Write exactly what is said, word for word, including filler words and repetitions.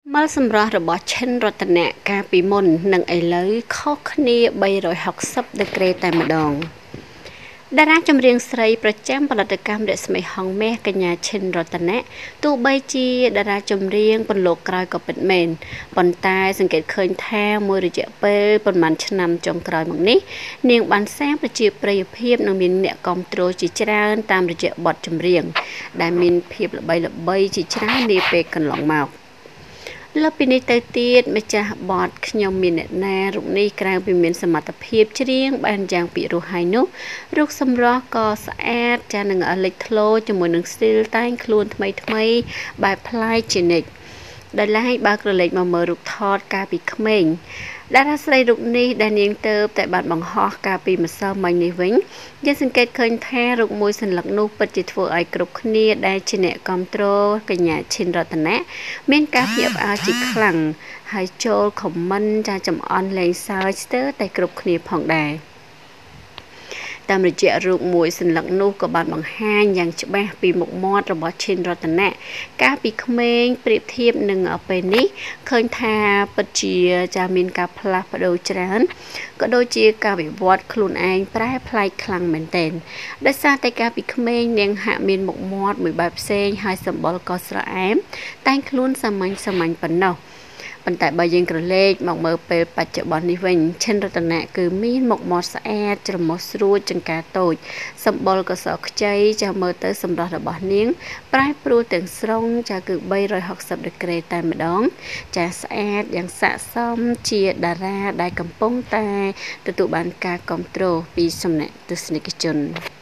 មើលសម្រស់របស់ឈិនរតនៈកាលពីមុននិងឥឡូវខុសគ្នាបីរយហកសិបដឺក្រេតែម្ដងតារាចម្រៀងស្រីប្រចាំផលិតកម្មរស្មីហងមាសកញ្ញាឈិនរតនៈទោះបីជាតារាចម្រៀងពន្លកក្រោយក៏ពិតមែនប៉ុន្តែសង្កេតឃើញថាមួយរយៈពេលប្រហែលឆ្នាំចុងក្រោយមកនេះនាងបានសាងប្រជាប្រិយភាពនិងមានអ្នកគាំទ្រជាច្រើនតាមរយៈបទចម្រៀងដែលមានភាពល្បីល្បីជាច្រើននាពេលកន្លងមកលើពីនេះទៅទៀតម្ចាស់បទខ្ញុំមានអ្នកណារូបនេះក្រៅពីមានសមត្ថភាពច្រៀងបានយ៉ាងពិរោះហើយនោះរូបសម្រស់ក៏ស្អាតចានឹងលេចធ្លោជាមួយនឹងស្ទីលតែងខ្លួនថ្មីថ្មីបែបប្លែកជានិច្ចដែលឡែកបើក្រឡេកមកមើលរូបថតកាលពីក្មេងតារាស្រីរូបនេះដែលនាងទៅតែបានបង្ហោះកាលពីម្សិលមិញនេះវិញយើងសង្កេតឃើញថារូបមួយសន្លឹកនោះពិតជាធ្វើឲ្យគ្រប់គ្នាដែលជាអ្នកគាំទ្រកញ្ញាឈិនរតនៈមានការភ្ញាក់ផ្អើលជាខ្លាំងហើយចូលខមមិនចាចំអន់លេងសើចស្ទើរតែគ្រប់គ្នាផងដែរតាមរយៈរូបមួយសន្លឹកនោះក៏បានបង្ហាញយ៉ាងច្បាស់ពីមុខមាត់របស់ឈិនរតនៈកាលពីក្មេងប្រៀបធៀបនឹងពេលនេះឃើញថាពិតជាចាមានការផ្លាស់ប្ដូរច្រើនក៏ដូចជាការវិវត្តខ្លួនឯងប្រែប្លែកខ្លាំងមែនទែនដោយសារតែកាលពីក្មេងនាងហាក់មានមុខមាត់មួយបែបផ្សេងហើយសម្បុរក៏ស្រអែមតែងខ្លួនសាមញ្ញសាមញ្ញប៉ុណ្ណោះប៉ុន្តែបើយើងក្រឡេកមកមើលពេលបច្ចុប្បន្ននេះវិញឈិនរតនៈគឺមានមុខមាត់ស្អាតច្រមុះស្រួចចង្ការតូចសម្បុរក៏សខ្ចីចាមើលទៅសម្រស់របស់នាងប្រែប្រួលទាំងស្រុងចាគឺបីរយហកសិបដឺក្រេតែម្ដងចាស្អាតយ៉ាងស័ក្តិសមជាតារាដែលកំពុងតែទទួលបានការគាំទ្រពីសំណាក់ទស្សនិកជន